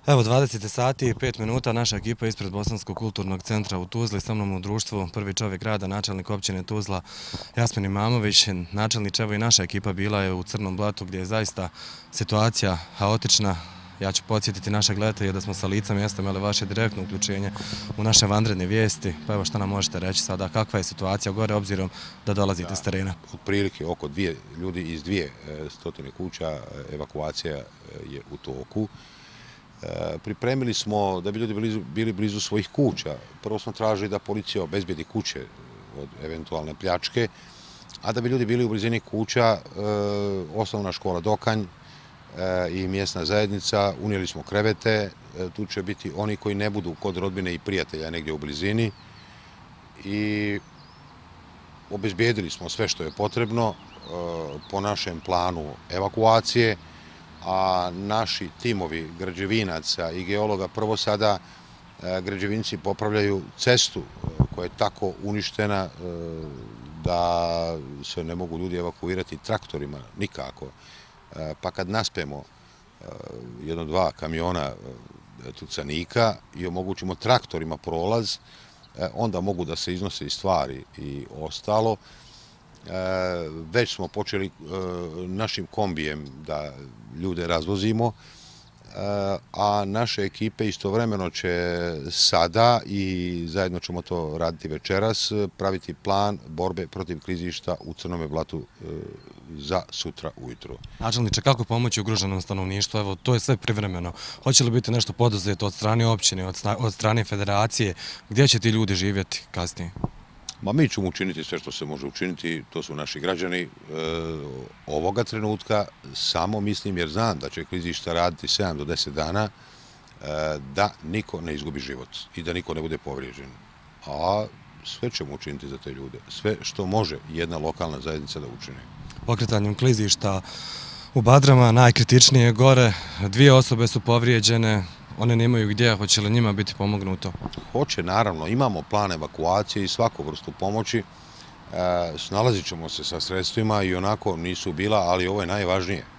Evo, 20 sati i 5 minuta, naša ekipa ispred Bosanskog kulturnog centra u Tuzli, sa mnom u društvu prvi čovjek grada, načelnik općine Tuzla, Jasmin Imamović. Načelniče, evo i naša ekipa bila je u Crnom Blatu gdje je zaista situacija haotična. Ja ću podsjetiti naše gledatelje da smo sa lica mjesta imali vaše direktno uključenje u naše vanredne vijesti. Pa evo, što nam možete reći sada, kakva je situacija gore obzirom da dolazite s terena? Otprilike oko ljudi iz 200 kuća, evakuacija je u toku. Pripremili smo da bi ljudi bili blizu svojih kuća. Prvo smo tražili da policija obezbedi kuće od eventualne pljačke, a da bi ljudi bili u blizini kuća, osnovna škola Dokanj i mjesna zajednica, unijeli smo krevete, tu će biti oni koji ne budu kod rodbine i prijatelja negdje u blizini i obezbijedili smo sve što je potrebno po našem planu evakuacije, a naši timovi građevinaca i geologa prvo sada građevinci popravljaju cestu koja je tako uništena da se ne mogu ljudi evakuirati traktorima nikako. Pa kad naspemo 1-2 kamiona tucanika i omogućimo traktorima prolaz, onda mogu da se iznose i stvari i ostalo. Već smo počeli našim kombijem da ljude razvozimo, a naše ekipe istovremeno će sada i zajedno ćemo to raditi večeras, praviti plan borbe protiv klizišta u Crnome Blatu za sutra ujutro. Načelniče, kako pomoći ugroženom stanovništvu? Evo, to je sve privremeno. Hoće li biti nešto poduzeto od strane općine, od strane federacije? Gdje će ti ljudi živjeti kasnije? Mi ćemo učiniti sve što se može učiniti, to su naši građani. Ovoga trenutka samo mislim, jer znam da će klizišta raditi 7 do 10 dana, da niko ne izgubi život i da niko ne bude povrijeđen. A sve ćemo učiniti za te ljude, sve što može jedna lokalna zajednica da učini. Pokretanjem klizišta u Badrama, najkritičnije gore, 2 osobe su povrijeđene, one nemaju gdje, hoće li njima biti pomognuto? Hoće, naravno. Imamo plan evakuacije i svaku vrstu pomoći. Snalazit ćemo se sa sredstvima i onako nisu bila, ali ovo je najvažnije.